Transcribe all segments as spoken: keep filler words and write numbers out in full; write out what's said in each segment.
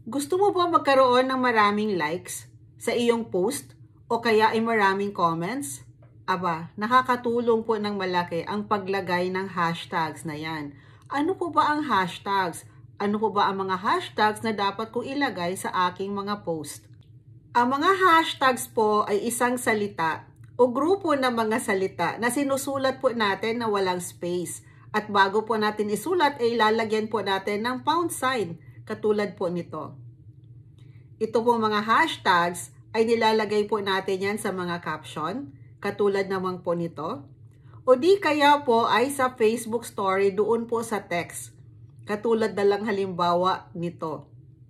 Gusto mo ba magkaroon ng maraming likes sa iyong post o kaya ay maraming comments? Aba, nakakatulong po ng malaki ang paglagay ng hashtags na yan. Ano po ba ang hashtags? Ano po ba ang mga hashtags na dapat ko ilagay sa aking mga post? Ang mga hashtags po ay isang salita o grupo ng mga salita na sinusulat po natin na walang space. At bago po natin isulat ay lalagyan po natin ng pound sign. Katulad po nito. Ito po mga hashtags ay nilalagay po natin yan sa mga caption. Katulad naman po nito. O di kaya po ay sa Facebook story doon po sa text. Katulad na lang halimbawa nito.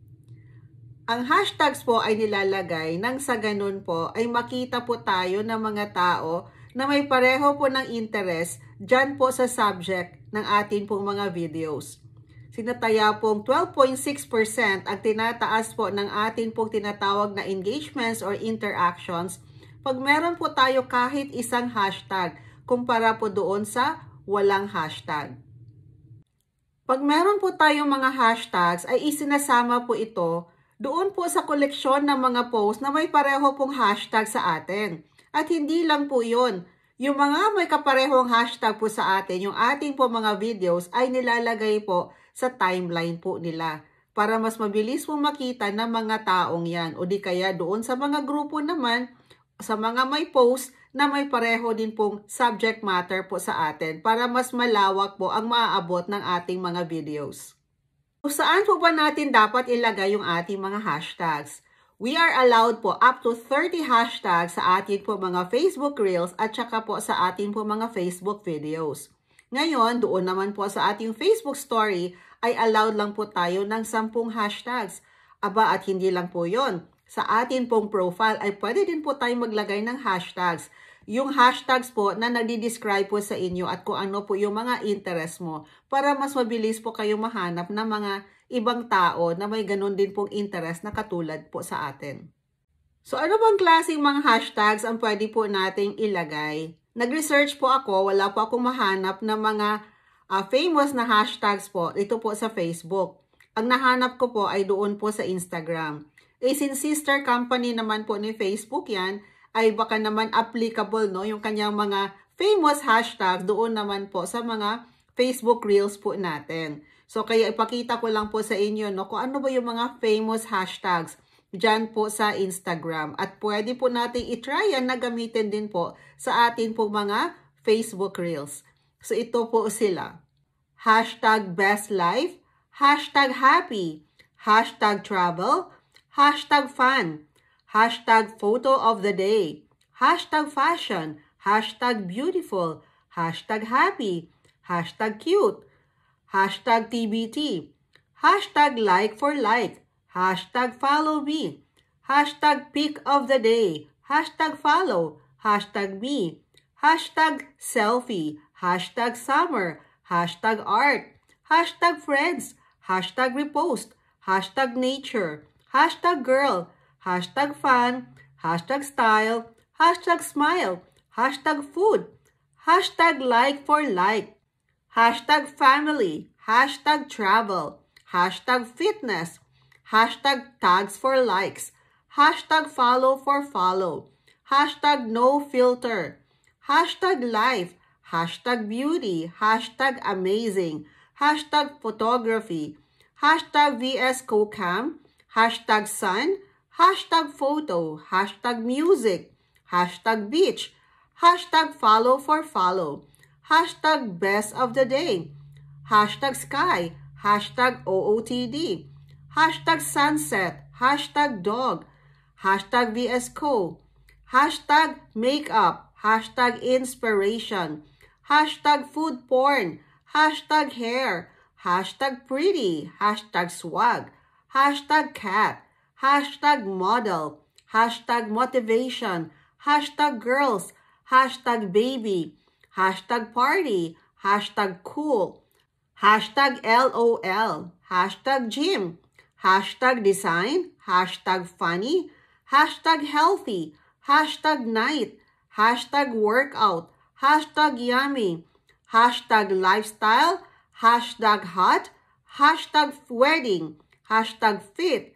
Ang hashtags po ay nilalagay nang sa ganun po ay makita po tayo ng mga tao na may pareho po ng interest dyan po sa subject ng ating pong mga videos. Sinataya pong twelve point six percent ang tinataas po ng ating pong tinatawag na engagements or interactions pag meron po tayo kahit isang hashtag kumpara po doon sa walang hashtag. Pag meron po tayong mga hashtags ay isinasama po ito doon po sa koleksyon ng mga post na may pareho pong hashtag sa atin. At hindi lang po yun. Yung mga may kaparehong hashtag po sa atin, yung ating po mga videos ay nilalagay po sa timeline po nila para mas mabilis po makita ng mga taong yan o di kaya doon sa mga grupo naman sa mga may post na may pareho din pong subject matter po sa atin para mas malawak po ang maaabot ng ating mga videos. So, saan po ba natin dapat ilagay yung ating mga hashtags? We are allowed po up to thirty hashtags sa ating po mga Facebook Reels at saka po sa ating po mga Facebook videos. Ngayon, doon naman po sa ating Facebook Story ay allowed lang po tayo ng sampung hashtags. Aba at hindi lang po yon. Sa atin pong profile ay pwede din po tayo maglagay ng hashtags. Yung hashtags po na nagdi-describe po sa inyo at kung ano po yung mga interest mo para mas mabilis po kayo mahanap ng mga ibang tao na may ganun din pong interest na katulad po sa atin. So ano bang klaseng mga hashtags ang pwede po nating ilagay? Nag-research po ako, wala po akong mahanap ng mga uh, famous na hashtags po ito po sa Facebook. Ang nahanap ko po ay doon po sa Instagram. Eh since sister company naman po ni Facebook yan, ay baka naman applicable no yung kanyang mga famous hashtags doon naman po sa mga Facebook Reels po natin. So kaya ipakita ko lang po sa inyo no kung ano ba yung mga famous hashtags dyan po sa Instagram. At pwede po natin itry yan na gamitin din po sa atin po mga Facebook Reels. So ito po sila. Hashtag best life, hashtag happy, hashtag travel, hashtag fun, hashtag photo of the day, hashtag fashion, hashtag beautiful, hashtag happy, hashtag cute, hashtag T B T, hashtag like for like, hashtag follow me, hashtag pick of the day, hashtag follow, hashtag me, hashtag selfie, hashtag summer, hashtag art, hashtag friends, hashtag repost, hashtag nature, hashtag girl, hashtag fun, hashtag style, hashtag smile, hashtag food, hashtag like for like, hashtag family, hashtag travel, hashtag fitness, hashtag tags for likes, hashtag follow for follow, hashtag no filter, hashtag life, hashtag beauty, hashtag amazing, hashtag photography, hashtag V S CoCam, hashtag sun, hashtag photo, hashtag music, hashtag beach, hashtag follow for follow, hashtag best of the day, hashtag sky, hashtag O O T D, hashtag sunset, hashtag dog, hashtag V S Co, hashtag makeup, hashtag inspiration, hashtag food porn, hashtag hair, hashtag pretty, hashtag swag, hashtag cat, hashtag model, hashtag motivation, hashtag girls, hashtag baby, hashtag party, hashtag cool, hashtag LOL, hashtag gym, hashtag design, hashtag funny, hashtag healthy, hashtag night, hashtag workout, hashtag yummy, hashtag lifestyle, hashtag hot, hashtag wedding, hashtag fit,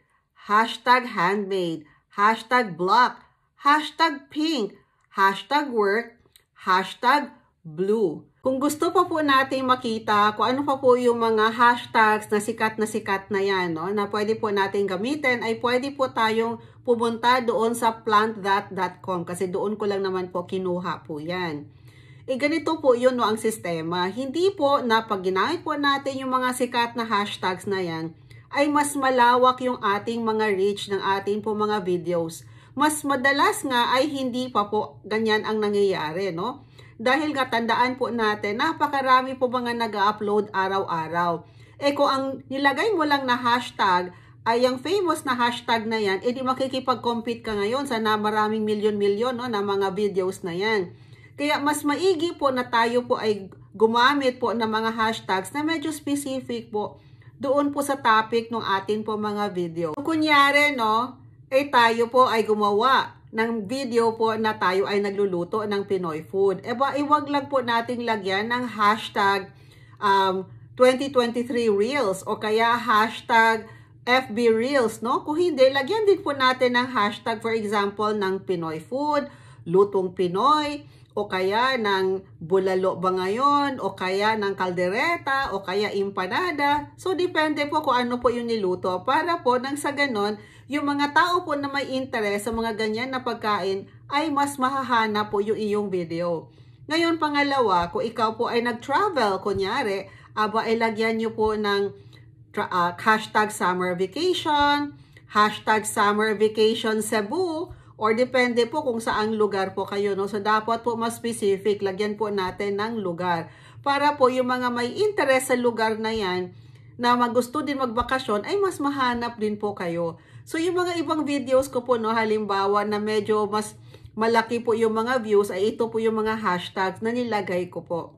hashtag handmade, hashtag black, hashtag pink, hashtag work, hashtag blue. Kung gusto pa po natin makita kung ano pa po yung mga hashtags na sikat na sikat na yan, no, na pwede po natin gamitin, ay pwede po tayong pumunta doon sa plant that dot com kasi doon ko lang naman po kinuha po yan. E ganito po yun, no, ang sistema. Hindi po na pag ginamit po natin yung mga sikat na hashtags na yan, ay mas malawak yung ating mga reach ng ating po mga videos. Mas madalas nga ay hindi pa po ganyan ang nangyayari, no? Dahil nga tandaan po natin, napakarami po mga nag-upload araw-araw. Eh kung ang nilagay mo lang na hashtag ay yung famous na hashtag na yan, edi makikipag-compete ka ngayon sa na maraming milyon-milyon, no, na mga videos na yan. Kaya mas maigi po na tayo po ay gumamit po ng mga hashtags na medyo specific po doon po sa topic ng atin po mga video. Kunyari, no, eh tayo po ay gumawa ng video po na tayo ay nagluluto ng Pinoy food. E ba, iwag lang po nating lagyan ng hashtag um, twenty twenty-three Reels o kaya hashtag F B Reels, no? Kung hindi, lagyan din po natin ng hashtag, for example, ng Pinoy food, lutong Pinoy, o kaya ng bulalo ba ngayon, o kaya ng kaldereta, o kaya empanada. So, depende po kung ano po yung niluto. Para po, nang sa ganon, yung mga tao po na may interest sa mga ganyan na pagkain, ay mas mahahanap po yung iyong video. Ngayon, pangalawa, kung ikaw po ay nag-travel, kunyari, aba, ay lagyan nyo po ng uh, hashtag summer vacation, hashtag summer vacation Cebu, or depende po kung saang lugar po kayo, no? So, dapat po mas specific, lagyan po natin ng lugar. Para po yung mga may interest sa lugar na yan, na magusto din magbakasyon, ay mas mahanap din po kayo. So, yung mga ibang videos ko po, no, halimbawa na medyo mas malaki po yung mga views, ay ito po yung mga hashtags na nilagay ko po.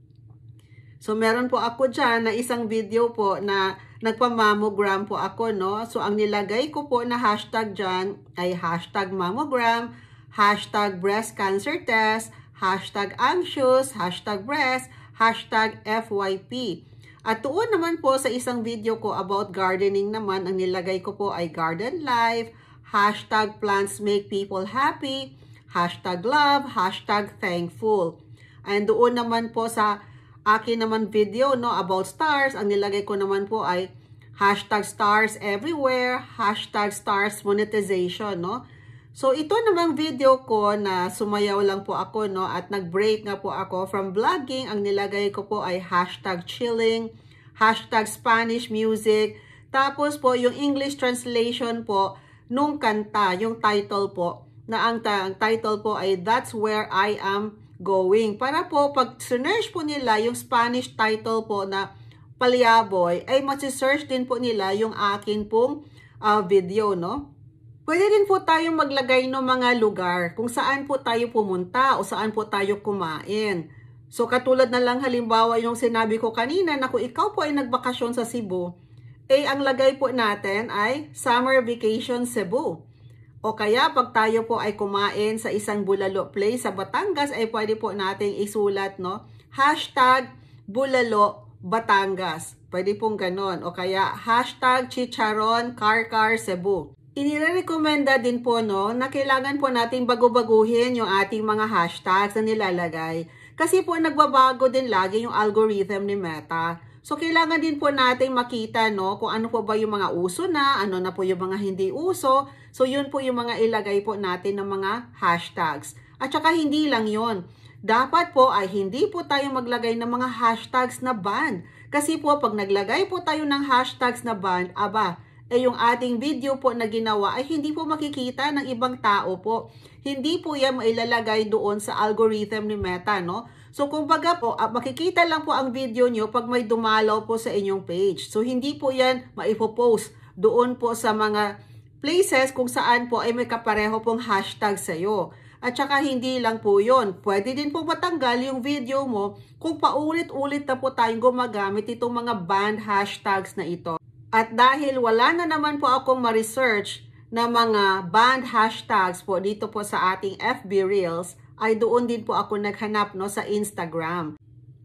So, meron po ako dyan na isang video po na nagpa-mammogram po ako, no? So, ang nilagay ko po na hashtag dyan ay hashtag mammogram, hashtag breast cancer test, hashtag anxious, hashtag breast, hashtag F Y P. At tuon naman po sa isang video ko about gardening naman, ang nilagay ko po ay garden life, hashtag plants make people happy, hashtag love, hashtag thankful. And doon naman po sa akin naman video, no, about stars, ang nilagay ko naman po ay hashtag stars everywhere, hashtag stars monetization, no. So, ito namang video ko na sumayaw lang po ako, no, at nag-break nga po ako from vlogging. Ang nilagay ko po ay hashtag chilling, hashtag Spanish music, tapos po yung English translation po nung kanta, yung title po, na ang, ang title po ay That's Where I Am Going. Para po, pag search po nila yung Spanish title po na Palyaboy, ay masisearch din po nila yung akin pong uh, video, no? Pwede din po tayong maglagay ng mga lugar kung saan po tayo pumunta o saan po tayo kumain. So, katulad na lang halimbawa yung sinabi ko kanina na kung ikaw po ay nagbakasyon sa Cebu, eh ang lagay po natin ay Summer Vacation Cebu. O kaya pag tayo po ay kumain sa isang bulalo place sa Batangas, ay pwede po nating isulat, no? Hashtag bulalo Batangas. Pwede pong ganon. O kaya hashtag chicharon karkar Cebu. Inirekomenda din po, no, na kailangan po nating bago-baguhin yung ating mga hashtags na nilalagay. Kasi po nagbabago din lagi yung algorithm ni Meta. So, kailangan din po nating makita, no, kung ano po ba yung mga uso na, ano na po yung mga hindi uso. So, yun po yung mga ilagay po natin ng mga hashtags. At saka hindi lang yun. Dapat po ay hindi po tayo maglagay ng mga hashtags na banned. Kasi po, pag naglagay po tayo ng hashtags na banned, aba, eh yung ating video po na ginawa ay hindi po makikita ng ibang tao po. Hindi po yan mailalagay doon sa algorithm ni Meta, no? So, kumbaga po, uh, makikita lang po ang video nyo pag may dumalaw po sa inyong page. So, hindi po yan maipopost doon po sa mga places kung saan po ay may kapareho pong hashtag sa'yo. At saka hindi lang po yun. Pwede din po matanggal yung video mo kung paulit-ulit na po tayong gumagamit itong mga banned hashtags na ito. At dahil wala na naman po akong ma-research na mga banned hashtags po dito po sa ating F B Reels, ay doon din po ako naghanap, no, sa Instagram.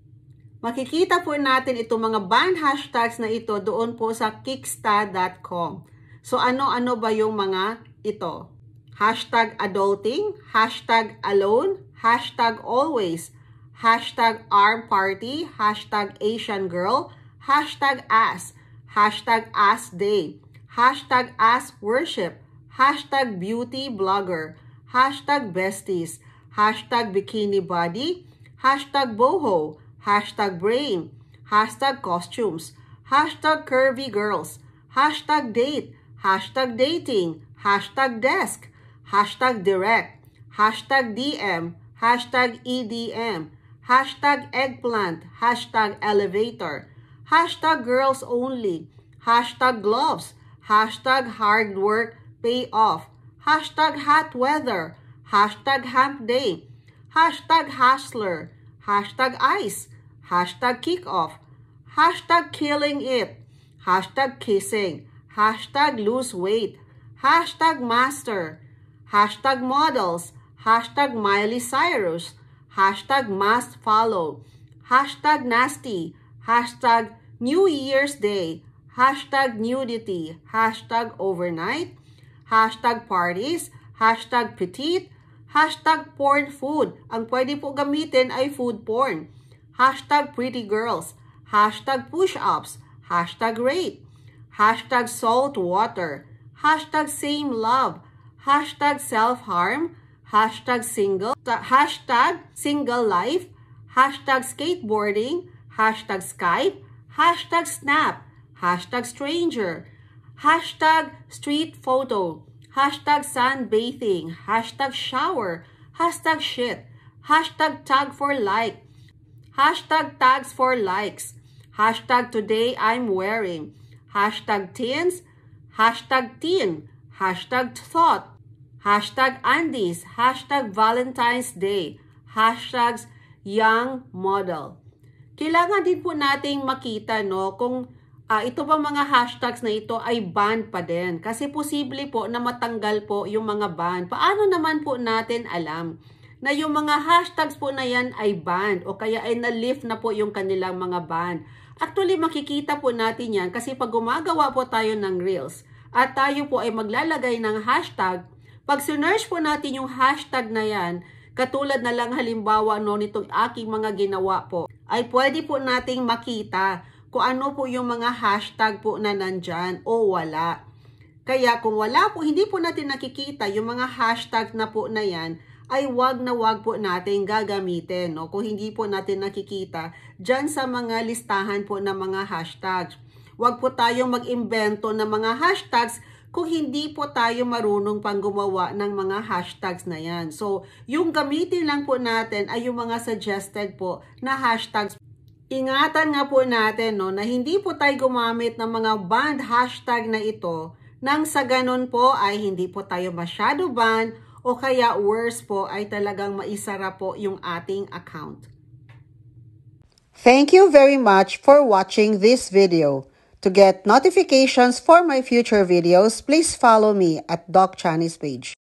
Makikita po natin itong mga banned hashtags na ito doon po sa kicksta dot com. So ano-ano ba yung mga ito? Hashtag adulting, hashtag alone, hashtag always, hashtag arm party, hashtag Asian girl, hashtag ass, hashtag ass day, hashtag ass worship, hashtag beauty blogger, hashtag besties, hashtag bikini body, hashtag boho, hashtag brain, hashtag costumes, hashtag curvy girls, hashtag date, hashtag dating, hashtag desk, hashtag direct, hashtag D M, hashtag E D M, hashtag eggplant, hashtag elevator, hashtag girls only, hashtag gloves, hashtag hard work pay off, hashtag hot weather, hashtag hump day, hashtag hustler, hashtag ice, hashtag kickoff, hashtag killing it, hashtag kissing, hashtag lose weight, hashtag master, hashtag models, hashtag Miley Cyrus, hashtag must follow, hashtag nasty, hashtag New Year's Day, hashtag nudity, hashtag overnight, hashtag parties, hashtag petite, hashtag porn food. Ang pwede po gamitin ay food porn. Hashtag pretty girls, hashtag push-ups, hashtag rape, hashtag salt water, hashtag same love, hashtag self-harm, hashtag single, hashtag single life, hashtag skateboarding, hashtag Skype, hashtag snap, hashtag stranger, hashtag street photo, hashtag sunbathing, hashtag shower, hashtag shit, hashtag tag for like, hashtag tags for likes, hashtag today I'm wearing, hashtag teens, hashtag teen, hashtag thought, hashtag undies, hashtag Valentine's Day, hashtags young model. Kailangan din po nating makita no kung uh, ito bang mga hashtags na ito ay banned pa din. Kasi posible po na matanggal po yung mga ban. Paano naman po natin alam na yung mga hashtags po na yan ay banned o kaya ay na-lift na po yung kanilang mga ban? Actually, makikita po natin yan kasi pag gumagawa po tayo ng Reels at tayo po ay maglalagay ng hashtag, pag sinerge po natin yung hashtag na yan, katulad na lang halimbawa no, nitong aking mga ginawa po, ay pwede po nating makita kung ano po yung mga hashtag po na nandyan o wala. Kaya kung wala po, hindi po natin nakikita yung mga hashtag na po na yan, ay wag na wag po natin gagamitin. No? Kung hindi po natin nakikita dyan sa mga listahan po ng mga hashtags. Wag po tayong mag-imbento ng mga hashtags kung hindi po tayo marunong pang gumawa ng mga hashtags na yan. So, yung gamitin lang po natin ay yung mga suggested po na hashtags. Ingatan nga po natin no, na hindi po tayo gumamit ng mga banned hashtag na ito nang sa ganun po ay hindi po tayo masyado ban o kaya worse po ay talagang maisara po yung ating account. Thank you very much for watching this video. To get notifications for my future videos, please follow me at Doc Chinese page.